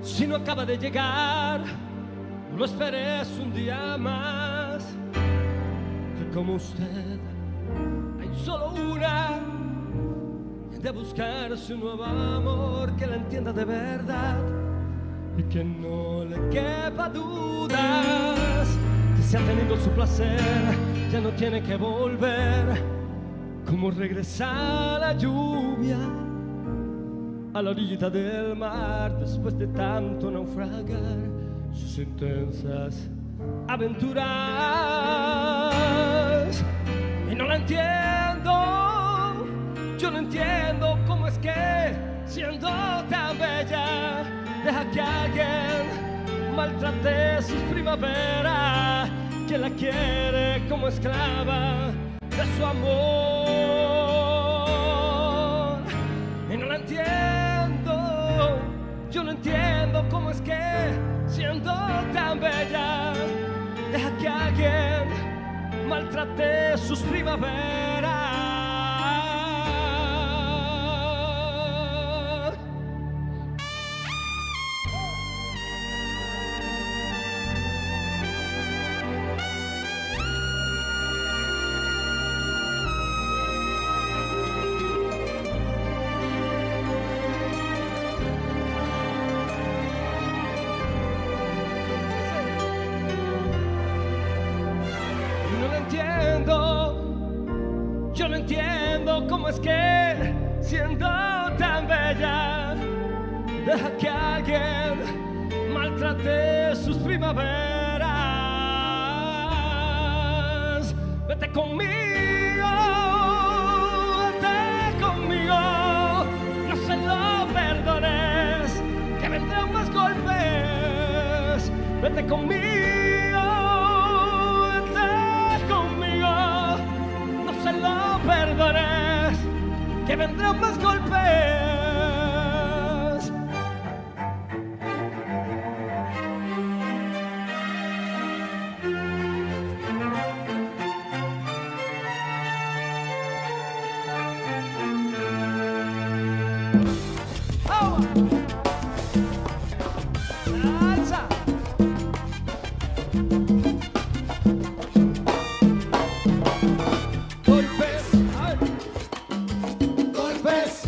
Si no acaba de llegar, no esperes un día más. Que como usted hay solo una, de buscarse un nuevo amor que la entienda de verdad y que no le quepa dudas que si ha tenido su placer ya no tiene que volver. Como regresa la lluvia a la orillita del mar después de tanto naufragar sus intensas aventuras. Y no la entiendo, yo no entiendo cómo es que siendo tan bella deja que alguien maltrate sus primaveras, que la quiere como esclava de su amor. Y no la entiendo, yo no entiendo cómo es que siendo tan bella deja que alguien maltrate sus primaveras. Yo no entiendo cómo es que siendo tan bella deja que alguien maltrate sus primaveras. Vete conmigo, no se lo perdones, que vendrán más golpes. Vete conmigo, perdones, que vendrán más golpes. Oh. Salsa. Golpes.